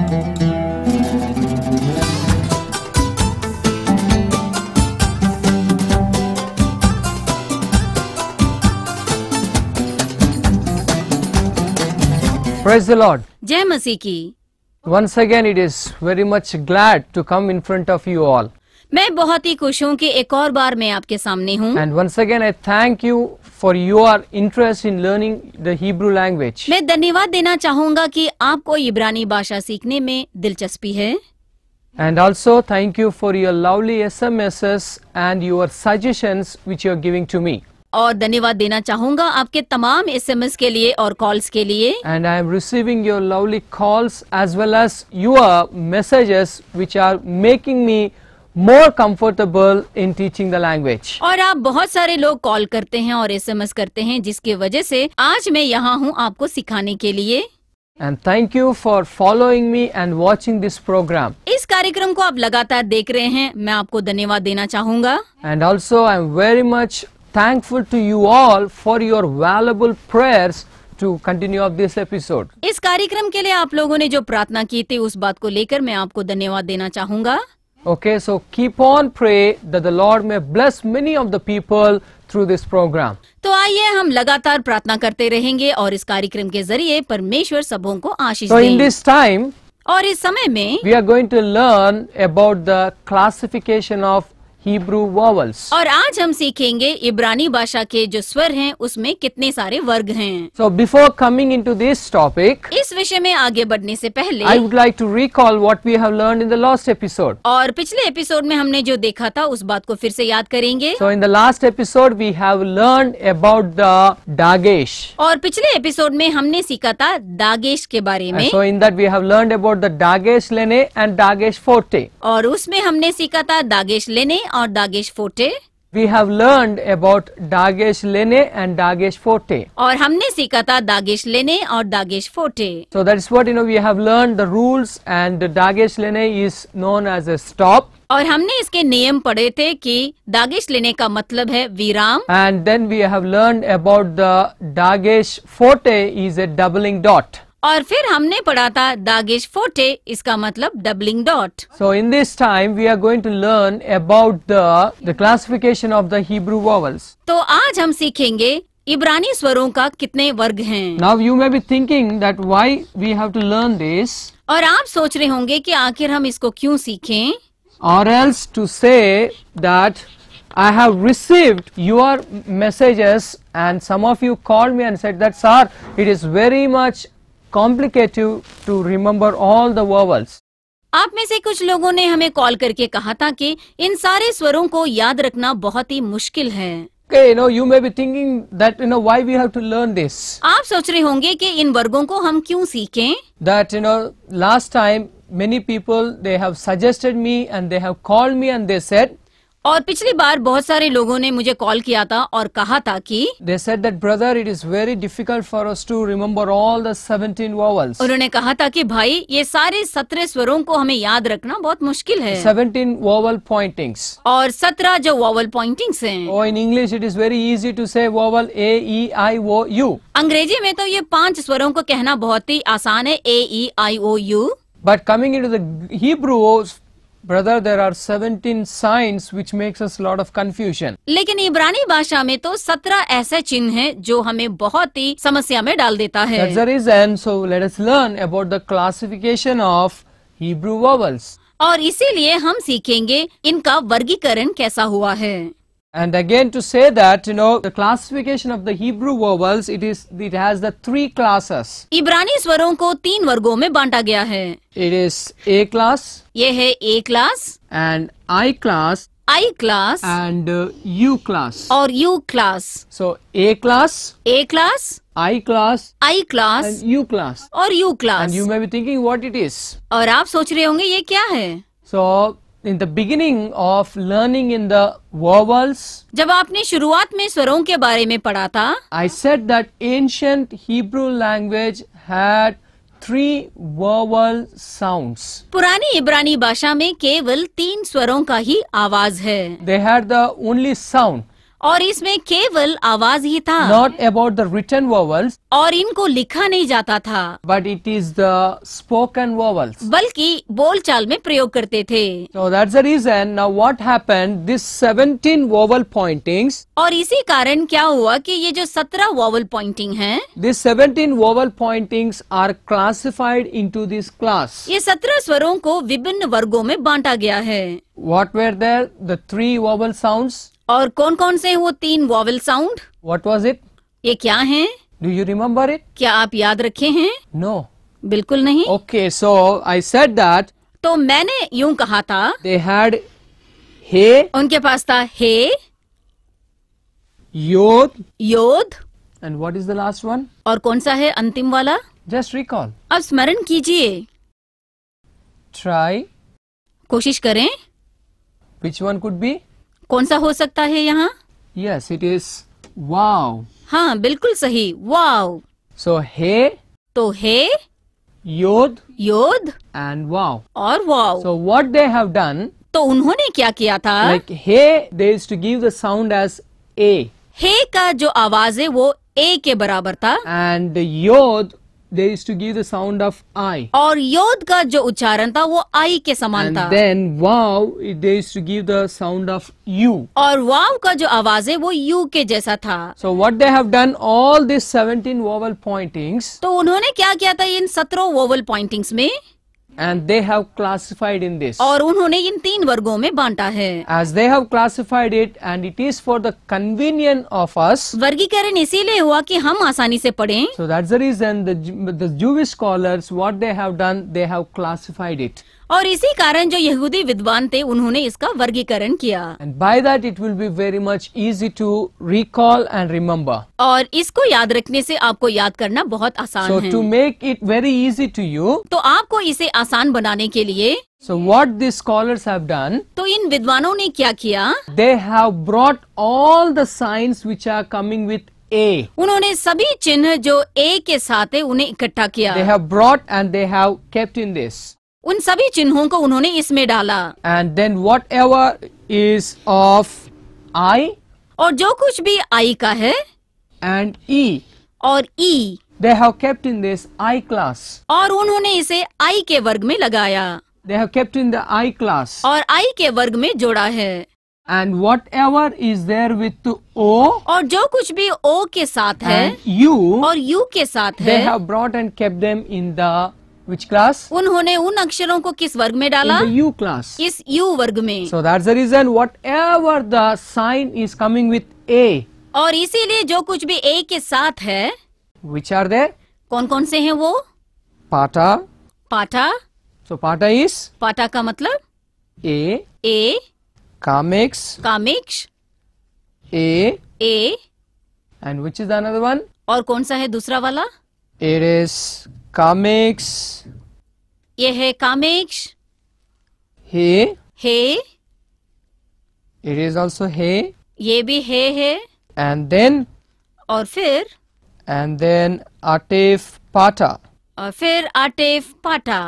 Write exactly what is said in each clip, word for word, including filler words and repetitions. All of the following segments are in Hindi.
Praise the Lord. जय मसीह की। Once again, it is very much glad to come in front of you all. मैं बहुत ही खुश हूँ कि एक और बार मैं आपके सामने हूँ। And once again, I thank you for your interest in learning the Hebrew language. मैं धन्यवाद देना चाहूँगा कि आपको इब्रानी भाषा सीखने में दिलचस्पी है। And also thank you for your lovely S M Ses and your suggestions which you are giving to me. और धन्यवाद देना चाहूँगा आपके तमाम एसएमएस के लिए और कॉल्स के लिए। And I am receiving your lovely calls as well as your messages which are making me more comfortable in teaching the language. और आप बहुत सारे लोग कॉल करते हैं और एसएमएस करते हैं जिसकी वजह से आज मैं यहाँ हूँ आपको सिखाने के लिए। And thank you for following me and watching this program. इस कार्यक्रम को आप लगातार देख रहे हैं, मैं आपको धन्यवाद देना चाहूँगा। And also I am very much thankful to you all for your valuable prayers to continue of this episode. इस कार्यक्रम के लिए आप लोगों ने जो प्रार्थना की थी उस बात को लेकर मैं आपको धन्यवाद देना चाहूँगा। Okay, so keep on pray that the Lord may bless many of the people through this program. तो आइए हम लगातार प्रार्थना करते रहेंगे और इस कार्यक्रम के जरिए परमेश्वर सबों को आशीष So दें। in this time, और इस समय में we are going to learn about the classification of Hebrew vowels. और आज हम सीखेंगे इब्रानी भाषा के जो स्वर हैं उसमें कितने सारे वर्ग हैं। So before coming into this topic, इस विषय में आगे बढ़ने से पहले I would like to recall what we have learned in the last episode. और पिछले एपिसोड में हमने जो देखा था उस बात को फिर से याद करेंगे। So in the last episode we have learned about the dagesh. और पिछले एपिसोड में हमने सीखा था दागेश के बारे में। And so in that we have learned about the dagesh lene and dagesh forte. और उसमें हमने सीखा था दागेश लेने और दागेश फोटे। We have learned about dagesh lene and dagesh forte. और हमने सीखा था दागेश लेने और दागेश फोटे। So that is what you know we have learned the rules, and the dagesh lene is known as a stop. और हमने इसके नियम पढ़े थे कि दागेश लेने का मतलब है विराम। And then we have learned about the dagesh forte is a doubling dot. और फिर हमने पढ़ा था दागेश फोटे, इसका मतलब doubling dot. So in this time we are going to learn about the the classification of the Hebrew vowels. तो आज हम सीखेंगे इब्रानी स्वरों का कितने वर्ग हैं। Now you may be thinking that why we have to learn this, और आप सोच रहे होंगे कि आखिर हम इसको क्यों सीखें, or else to say that I have received your messages and some of you called me and said that sir, it is very much complicated to remember all the vowels. आप में से कुछ लोगों ने हमें कॉल करके कहा था कि इन सारे स्वरों को याद रखना बहुत ही मुश्किल है। Okay, you know, you may be thinking that you know why we have to learn this. आप सोच रहे होंगे कि इन वर्गों को हम क्यों सीखें। That you know, last time many people they have suggested me and they have called me and they said, और पिछली बार बहुत सारे लोगों ने मुझे कॉल किया था और कहा था कि they said that brother, it is very difficult for us to remember all the seventeen vowels. उन्होंने कहा था कि भाई ये सारे सत्रह स्वरों को हमें याद रखना बहुत मुश्किल है। seventeen vowel pointings. और सत्रह जो वॉवल पॉइंटिंग्स हैं। Oh, in English it is very easy to say vowel A, E, I, O, U. अंग्रेजी में तो ये पांच स्वरों को कहना बहुत ही आसान है, A E I O U. But coming into the Hebrew, brother, there are seventeen signs which makes us a lot of confusion. लेकिन इब्रानी भाषा में तो सत्रह ऐसे चिन्ह हैं जो हमें बहुत ही समस्या में डाल देता है। That's the reason. So let us learn about the classification of Hebrew vowels. और इसीलिए हम सीखेंगे इनका वर्गीकरण कैसा हुआ है। And again to say that you know the classification of the Hebrew vowels, it is it has the three classes. इब्रानी स्वरों को तीन वर्गों में बांटा गया है। It is A class, ये है A class, and I class, I class and uh, U class. और U class. So A class, A class, I class, I class and U class. और U class. And you may be thinking what it is. और आप सोच रहे होंगे ये क्या है। So in the beginning of learning in the vowels, जब आपने शुरुआत में स्वरों के बारे में पढ़ा था, I said that ancient Hebrew language had three vowel sounds. पुरानी इब्रानी भाषा में केवल तीन स्वरों का ही आवाज है। They had the only sound. और इसमें केवल आवाज ही था, not about the written vowels, और इनको लिखा नहीं जाता था, but it is the spoken vowels. बल्कि बोलचाल में प्रयोग करते थे। So that's the reason. Now what happened? This seventeen vowel pointings, और इसी कारण क्या हुआ कि ये जो सत्रह वॉवल पॉइंटिंग हैं, these seventeen vowel pointings are classified into this class. ये सत्रह स्वरों को विभिन्न वर्गों में बांटा गया है। What were there? The three vowel sounds. और कौन कौन से हैं वो तीन vowel sound? What was it? ये क्या हैं? Do you remember it? क्या आप याद रखे हैं? No. बिल्कुल नहीं। Okay, so I said that तो मैंने यूं कहा था, they had he, उनके पास था हे, yod, योद, and what is the last one? और कौन सा है अंतिम वाला? Just recall. अब स्मरण कीजिए, Try. कोशिश करें, Which one could be? कौन सा हो सकता है यहाँ? Yes, it is wow. हाँ, बिल्कुल सही, वाव। So he, तो हे, yod, योद and wow. और वाव। So what they have done, तो उन्होंने क्या किया था? like he, they used to give the sound as a, हे का जो आवाज है वो ए के बराबर था, and the yod, they used to give the sound of I. और योद का जो उच्चारण था वो आई के समान And था, then wow, they used to give the sound of U. और वाव का जो आवाज है वो यू के जैसा था। So what they have done, all these seventeen vowel pointings, तो उन्होंने क्या किया था इन सत्रह वोवल पॉइंटिंग्स में, and they have classified in this. और उन्होंने इन तीन वर्गों में बांटा है। As they have classified it, and it is for the convenience of us. वर्गीकरण इसीलिए हुआ कि हम आसानी से पढ़ें, So that's the reason the Ju- the Jewish scholars, what they have done, they have classified it, और इसी कारण जो यहूदी विद्वान थे उन्होंने इसका वर्गीकरण किया, and by that it will be very much easy to recall and remember. और इसको याद रखने से आपको याद करना बहुत आसान So है। to make it very easy to you, तो आपको इसे आसान बनाने के लिए so what these scholars have done, तो इन विद्वानों ने क्या किया, they have brought all the signs which are coming with A. उन्होंने सभी चिन्ह जो ए के साथ है उन्हें इकट्ठा किया, They have brought and they have kept in this. उन सभी चिन्हों को उन्होंने इसमें डाला, And then whatever is of I और जो कुछ भी आई का है and E, और ई, they have kept in this I class. और उन्होंने इसे आई के वर्ग में लगाया They have kept in the I class. और आई के वर्ग में जोड़ा है, And whatever is there with O और जो कुछ भी ओ के साथ है and U, और यू के साथ they है, have brought and kept them in the which class? उन्होंने उन अक्षरों को किस वर्ग में In डाला? the U class. इस यू वर्ग में। So that's the reason whatever the sign is coming with A, और इसीलिए जो कुछ भी ए के साथ है, which are there? कौन कौन से हैं वो? Pata. पाठा, So pata is पाठा का मतलब A, A, Kamix, कामिक्ष, A, A, and which is the another one? और कौन सा है दूसरा वाला? It is Kamix, ये है कामिक्ष, He, hey, it is also He, ये भी हे है, and then, और फिर and then Atif Pata. और फिर आटेफ पाठा,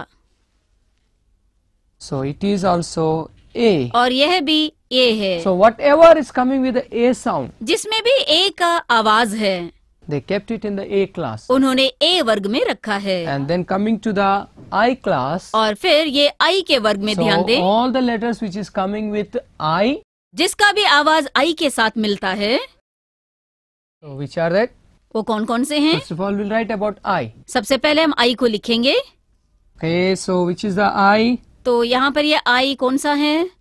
So it is also A. और यह भी ए है। So whatever is coming with the A sound, जिसमें भी ए का आवाज है they kept it in the A class. उन्होंने ए वर्ग में रखा है, And then coming to the I class, और फिर ये आई के वर्ग में so ध्यान दें, all the letters which is coming with I, जिसका भी आवाज आई के साथ मिलता है, so which are that? वो कौन कौन से हैं? First of all, we'll write about I. सबसे पहले हम आई को लिखेंगे, Okay, so which is the I? तो यहाँ पर ये आई कौन सा है?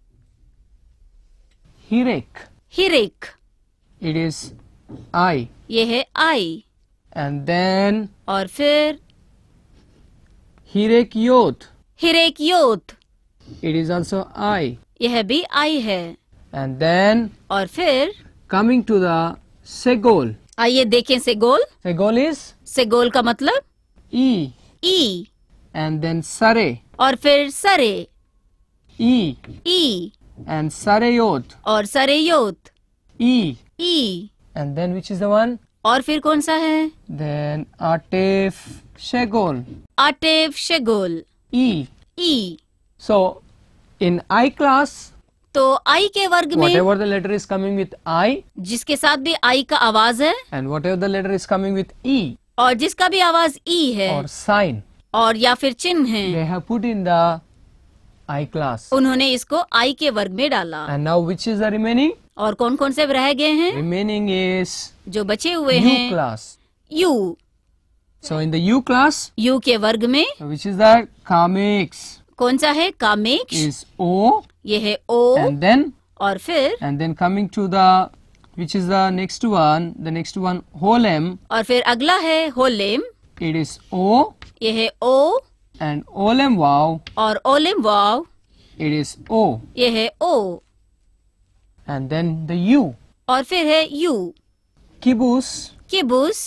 Hirek. हिरिक, It is I. ये है आई, And then और फिर Hirek Yod. हिरेक योत, It is also I. यह भी आई है, And then और फिर coming to the Segol. आइए देखें सेगोल। Segol is सेगोल का मतलब E. E, And then Sare. और फिर सरे, E. E, And Sareyot. और सरेयोत, E. E, And then which is the one? और फिर कौन सा है? Then Atef Shegol. आटेफ शेगोल, E. E. So in I class, तो आई के वर्ग में whatever the letter is coming with I जिसके साथ भी आई का आवाज है and whatever the letter is coming with E और जिसका भी आवाज ई है or sign, और या फिर चिन्ह है, they have put in the I class. उन्होंने इसको आई के वर्ग में डाला। And now which is the remaining? और कौन कौन से रह गए हैं? Remaining is जो बचे हुए U हैं class. U. So in the U class, U के वर्ग में which is the comics, कौन सा है? कामेक्ष, is O, ये है ओ, and then और फिर and then coming to the which is the next one, the next one holem, और फिर अगला है होलेम, it is O, ये है ओ, and olem wow, और ओलेम वाव, it is O, ये है ओ, and then the U, और फिर है यू। kibus, किबुस,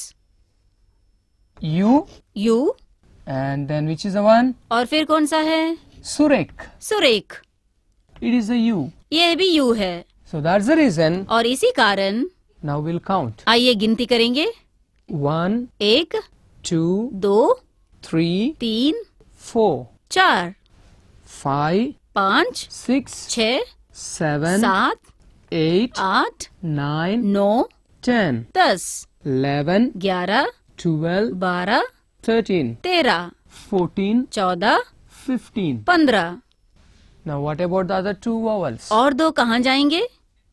U, U, and then which is the one? और फिर कौन सा है? Surek, सुरेख, it is the U. ये भी यू है। So that's the reason. और इसी कारण Now we'll count. आइए गिनती करेंगे। One, एक, two, दो, three, तीन, four, चार, five, पाँच, six, छः, seven, सात, eight, आठ, nine, नौ, ten, दस, eleven, ग्यारह, twelve, बारह, thirteen, तेरह, fourteen, चौदह, fifteen. पंद्रह। Now what about the other two vowels? और दो कहाँ जाएंगे?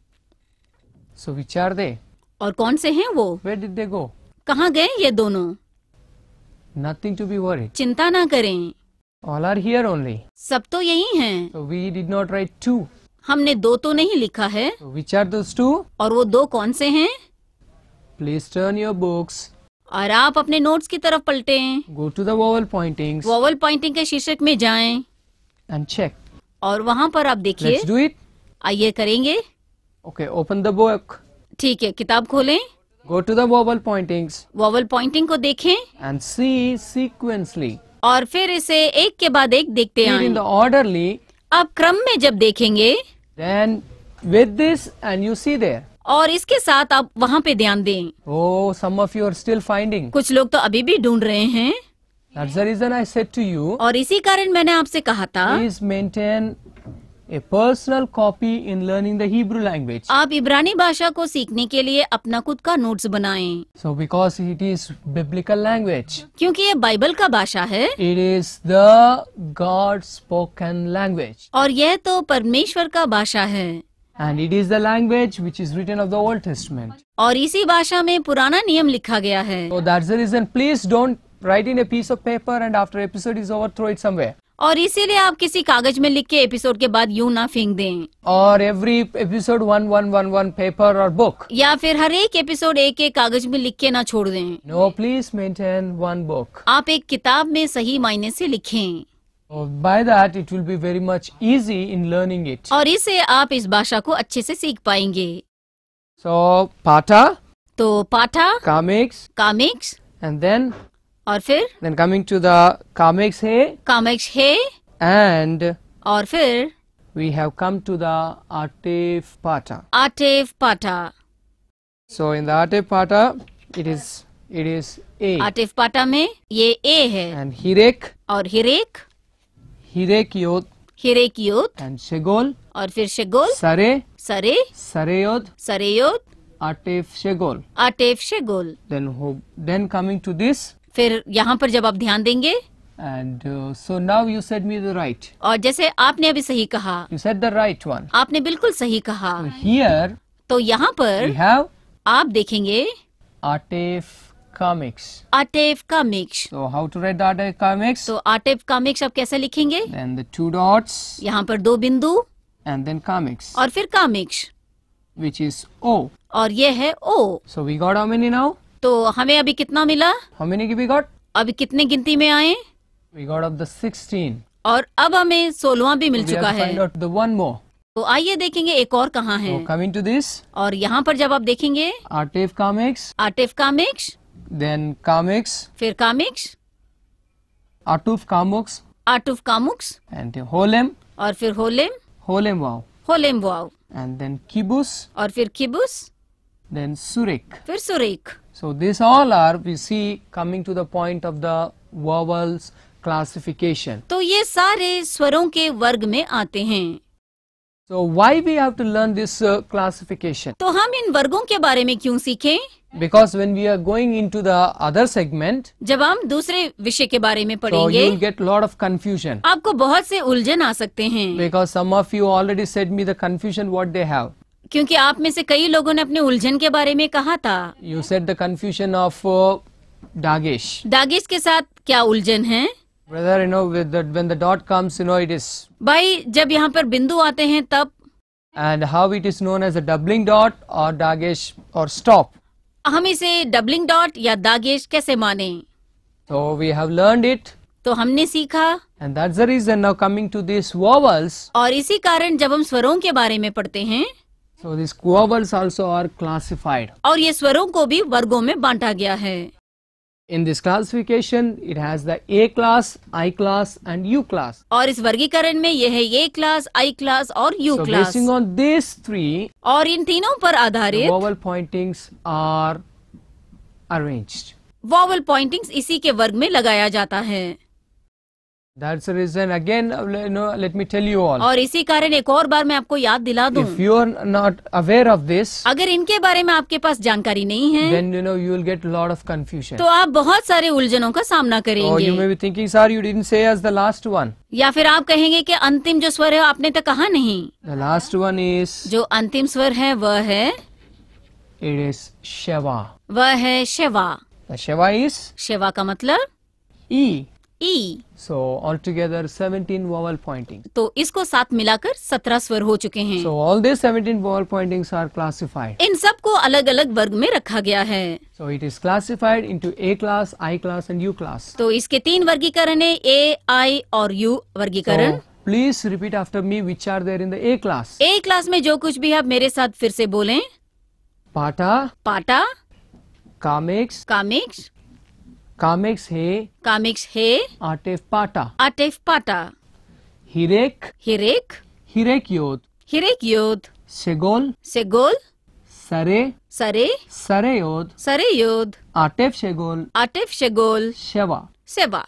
So which are they? और कौन से हैं वो? Where did they go? कहाँ गए ये दोनों? Nothing to be worried. चिंता ना करें, All are here only. सब तो यही हैं। So we did not write two. हमने दो तो नहीं लिखा है। So which are those two? और वो दो कौन से हैं? Please turn your books. और आप अपने नोट्स की तरफ पलटें, Go to the vowel pointings vowel pointing के शीर्षक में जाएं and check. और वहाँ पर आप देखिए। Let's do it. आइए करेंगे। Okay, open the book. ठीक है, किताब खोलें, Go to the vowel pointings vowel pointing को देखें and see sequentially. और फिर इसे एक के बाद एक देखते See it आएं। in the orderly. आप क्रम में जब देखेंगे Then with this and you see there. और इसके साथ आप वहाँ पे ध्यान दें। Oh, some of you are still finding. कुछ लोग तो अभी भी ढूंढ रहे हैं That's the reason I said to you, और इसी कारण मैंने आपसे कहा था please maintain a personal copy in learning the Hebrew language. आप इब्रानी भाषा को सीखने के लिए अपना खुद का नोट्स बनाएं, So because it is biblical language, क्योंकि ये बाइबल का भाषा है it is the God spoken language. और यह तो परमेश्वर का भाषा है And it is the language which is written of the Old Testament. और इसी भाषा में पुराना नियम लिखा गया है। So that's the reason, please don't write in a piece of paper and after episode is over, throw it somewhere. और इसीलिए आप किसी कागज में लिख के एपिसोड के बाद यूं ना फेंक दें Or every episode one, one, one, one paper or book. या फिर हर एक एपिसोड एक एक कागज में लिख के ना छोड़ दें। No, please maintain one book. आप एक किताब में सही मायने से लिखें So by that it will be very much easy in learning it. और इससे आप इस भाषा को अच्छे से सीख पाएंगे। So pata, तो पाठा, comics, कामिक्स and then और फिर then coming to the comics hey, कामिक्स है and और फिर we have come to the atif pata. आटेव पाठा। So in the atif pata it is it is a आटेव पाठा में ये ए है and hirek, और हिरेक, hirek yod हिरेक योद and shegol, और फिर शेगोल, sare, सरे, sareyod, सरेयोद, atif shegol. आटेव शेगोल। Then ho, then coming to this फिर यहाँ पर जब आप ध्यान देंगे and uh, so now you said me the right. और जैसे आपने अभी सही कहा, You said the right one. आपने बिल्कुल सही कहा। Here तो यहाँ पर we have आप देखेंगे atif comics. आटेव कामिक्स। So how to write the atif comics? तो आटेव कामिक्स आप कैसे लिखेंगे? Then the two dots यहाँ पर दो बिंदु and then comics, और फिर कामिक्स which is O. और ये है ओ। So we got how many now? तो हमें अभी कितना मिला? How many we got? अभी कितने गिनती में आए? We got of the sixteen. और अब हमें सोलवा भी मिल We चुका have to है। find out the one more. तो आइए देखेंगे एक और कहाँ है। So coming to this, और यहाँ पर जब आप देखेंगे atif comics, आटेव कामिक्स, then comics, फिर कामिक्स, atuf comics, आटुफ कामुक्स and the holem, और फिर होलेम, holem wow, होलेम वाव and then kibus, और फिर किबुस, then surek. फिर सुरेख। So these all are, we see, coming to the point of the vowels classification. तो ये सारे स्वरों के वर्ग में आते हैं। So why we have to learn this uh, classification? तो हम इन वर्गों के बारे में क्यों सीखें? Because when we are going into the other segment, जब हम दूसरे विषय के बारे में so पढ़ेंगे you will get lot of confusion. आपको बहुत से उलझन आ सकते हैं, Because some of you already said me the confusion what they have. क्योंकि आप में से कई लोगों ने अपने उलझन के बारे में कहा था। You said the confusion of uh, Dagesh. दागिश के साथ क्या उलझन है? Brother, you know, with the, when the dot comes, you know, it is, भाई जब यहाँ पर बिंदु आते हैं तब, and how it is known as a doubling dot or Dagesh or stop. हम इसे डबलिंग डॉट या दागिश कैसे माने? So we have learned it, तो हमने सीखा, and that's the reason now coming to these vowels. और इसी कारण जब हम स्वरों के बारे में पढ़ते हैं, So these vowels also are classified. और ये स्वरों को भी वर्गों में बांटा गया है। In this classification, it has the A class, I class, and U class. और इस वर्गीकरण में यह है ए क्लास, आई क्लास और U So class. basing on these three, और इन तीनों पर the आधारित vowel pointings are arranged. Vowel pointings इसी के वर्ग में लगाया जाता है। That's the reason. Again, uh, you know, let me tell you all. और इसी कारण एक और बार मैं आपको याद दिला दूं, If you are not aware of this, अगर इनके बारे में आपके पास जानकारी नहीं है then you know you will get a lot of confusion. तो आप बहुत सारे उलझनों का सामना Or you करेंगे। may be thinking, sir, you didn't say as the last one. या फिर आप कहेंगे कि अंतिम जो स्वर है आपने तो कहा नहीं। The last one is, जो अंतिम स्वर है वह है it is Shava. वह है Shiva. The Shava is Shiva का मतलब E. ई। So altogether seventeen vowel pointings. तो इसको साथ मिलाकर सत्रह स्वर हो चुके हैं। So all these seventeen vowel pointings are classified. इन सब को अलग अलग वर्ग में रखा गया है। So it is classified into A class, I class and U class. तो इसके तीन वर्गीकरण है, ए, आई और यू वर्गीकरण। So please repeat after me which are there in the A class. A class में जो कुछ भी है आप मेरे साथ फिर से बोलें। Pata, पाटा, Kameks, कामिक्स, Kameks he, कामिक्स है, Atef Pata. आटेफ पाटा, Hirek, हिरेक, Hirek Yod, हिरेक योद, Segol, सेगोल, Sare, सरे, Sare Yod, सरे योद, Atef Segol, आटेफ शेगोल, Sheva. सेवा,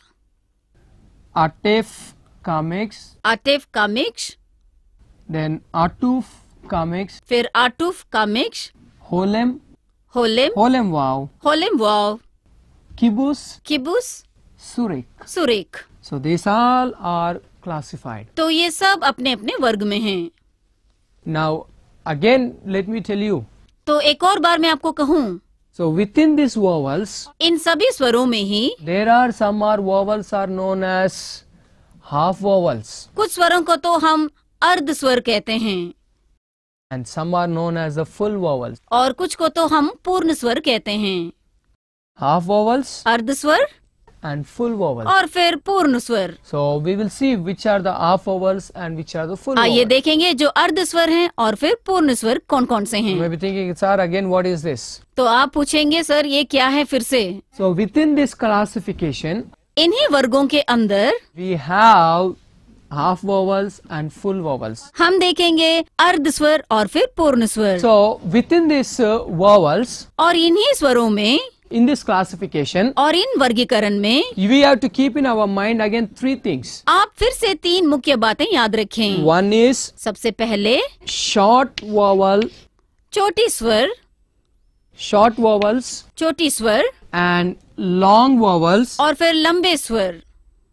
Atef Kameks, आटेफ कामिक्स, then Atuf Kameks, फिर आटूफ कामिक्स, Holem, होलेम, Holem Wow, होलेम वाव, Kibus, किबुस, Surik. सुरेक। So these all are classified. तो ये सब अपने अपने वर्ग में हैं। Now again let me tell you. तो एक और बार मैं आपको कहूँ, So within these vowels, इन सभी स्वरों में ही there are some are vowels are known as half vowels कुछ स्वरों को तो हम अर्ध स्वर कहते हैं and some are known as the full vowels. और कुछ को तो हम पूर्ण स्वर कहते हैं। Half vowels अर्ध स्वर and full vowels. और फिर पूर्ण स्वर। So we will see which are the half vowels and which are the full आइए vowels. देखेंगे जो अर्ध स्वर हैं और फिर पूर्ण स्वर कौन कौन से You may हैं। be thinking, sir, again what is this? तो आप पूछेंगे सर ये क्या है फिर से। So within this classification, इन्हीं वर्गों के अंदर we have half vowels and full vowels. हम देखेंगे अर्ध स्वर और फिर पूर्ण स्वर। So within these uh, vowels, और इन्हीं स्वरों में in this classification, और इन वर्गीकरण में we have to keep in our mind again three things. आप फिर से तीन मुख्य बातें याद रखें। One is सबसे पहले short vowel, चोटी स्वर, short vowels चोटी स्वर and long vowels, और फिर लंबे स्वर,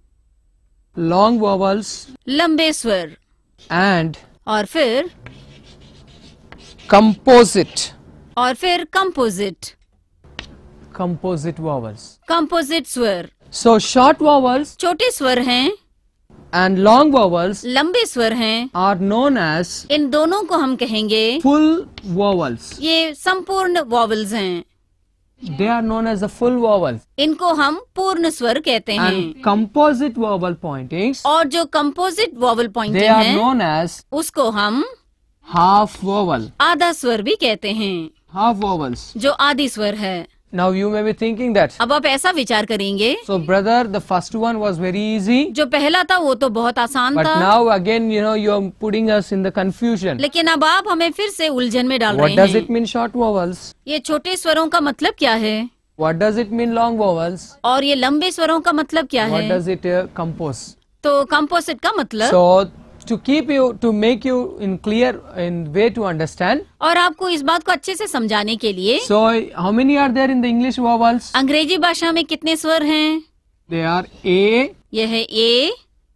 long vowels लंबे स्वर and और फिर composite, और फिर कंपोजिट, composite vowels. कंपोजिट स्वर। So short vowels छोटे स्वर हैं, and long vowels लंबे स्वर हैं, are known as इन दोनों को हम कहेंगे full vowels. ये संपूर्ण वॉवल्स हैं। They are known as the full vowels. इनको हम पूर्ण स्वर कहते हैं। And composite vowel pointings, और जो composite vowel they pointing are है known as उसको हम half vowel. आधा स्वर भी कहते हैं, Half vowels. जो आधी स्वर है। Now you may be thinking that. अब आप ऐसा विचार करेंगे, So brother, the first one was very easy. जो पहला था वो तो बहुत आसान But था, now again, you know, you are putting us in the confusion. लेकिन अब आप हमें फिर से उलझन में डाल What रहे does it हैं। mean short vowels? ये छोटे स्वरों का मतलब क्या है What does it mean long vowels? और ये लंबे स्वरों का मतलब क्या What है? does it uh, compose? तो कंपोजिट का मतलब So to keep you, to make you in clear in way to understand. और आपको इस बात को अच्छे से समझाने के लिए, So how many are there in the English vowels? अंग्रेजी भाषा में कितने स्वर हैं? They are A, यह है A,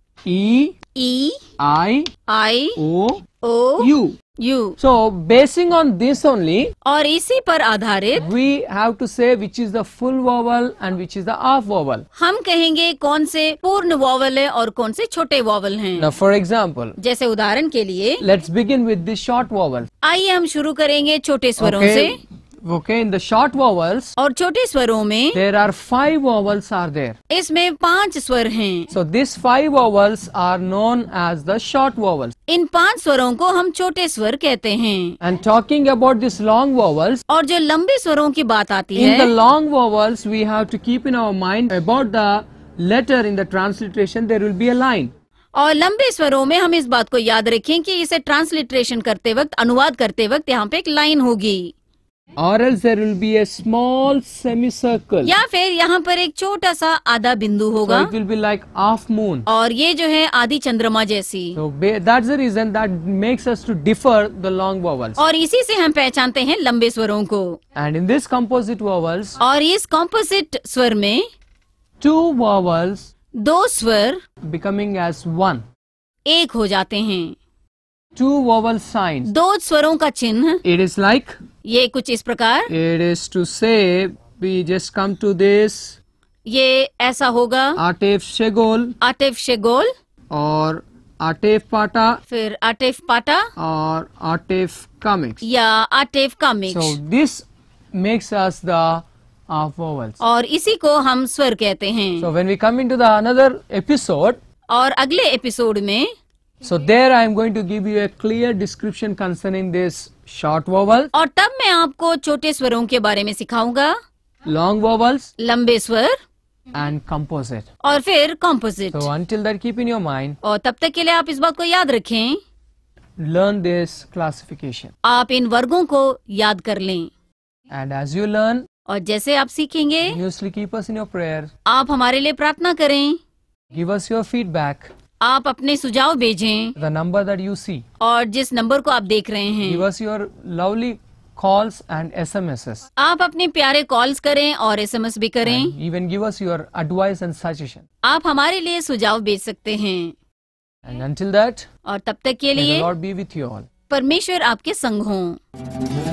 E, E, I, I, O, O, U. U. So basing on this only, और इसी पर आधारित we have to say which is the full vowel and which is the half vowel. हम कहेंगे कौन से पूर्ण वॉवल है और कौन से छोटे वॉवल हैं। Now for example, जैसे उदाहरण के लिए, let's begin with the short vowel. आइए हम शुरू करेंगे छोटे स्वरों Okay. से। Okay, in the short vowels, और छोटे स्वरों में there are five vowels are there. इसमें पांच स्वर हैं। So these five vowels are known as the short vowels. इन पांच स्वरों को हम छोटे स्वर कहते हैं। And talking about these long vowels, और जो लंबे स्वरों की बात आती in the है, long vowels we have to keep in our mind about the letter in the transliteration there will be a line. और लंबे स्वरों में हम इस बात को याद रखें कि इसे ट्रांसलिट्रेशन करते वक्त, अनुवाद करते वक्त यहाँ पे एक लाइन होगी, Or else there will be a small semicircle. या फिर यहाँ पर एक छोटा सा आधा बिंदु So होगा, it will be like half moon. और ये जो है आधी चंद्रमा जैसी। So ba- that's the reason that makes us to differ the long vowels. और इसी से हम पहचानते हैं लंबे स्वरों को। And in this composite vowels, और इस कॉम्पोजिट स्वर में two vowels दो स्वर becoming as one. एक हो जाते हैं। Two vowel signs. दो स्वरों का चिन्ह, It is like, ये कुछ इस प्रकार, it is to say, we just come to this ये ऐसा होगा, Atef Shegol आटेफ शेगोल, or Atef Pata फिर आटेफ पाटा or Atef Kamix. या आटेफ का मिक्स। So this makes us the half vowels. और इसी को हम स्वर कहते हैं। So when we come into the another episode, और अगले एपिसोड में, so there I am going to give you a clear description concerning this short vowel, और तब मैं आपको छोटे स्वरों के बारे में सिखाऊंगा, long vowels लंबे स्वर and composite. और फिर composite. So until that, keep in your mind, और तब तक के लिए आप इस बात को याद रखें, learn this classification. आप इन वर्गों को याद कर लें। And as you learn, और जैसे आप सीखेंगे, continuously keep us in your prayer. आप हमारे लिए प्रार्थना करें, Give us your feedback. आप अपने सुझाव भेजें, The number that you see. और जिस नंबर को आप देख रहे Give हैं, us your lovely calls and S M Ses. आप अपने प्यारे कॉल्स करें और एसएमएस भी करें। And even give us your advice and suggestion. आप हमारे लिए सुझाव भेज सकते हैं। And until that, और तब तक के may the लिए Lord be with you all. परमेश्वर आपके संग हों।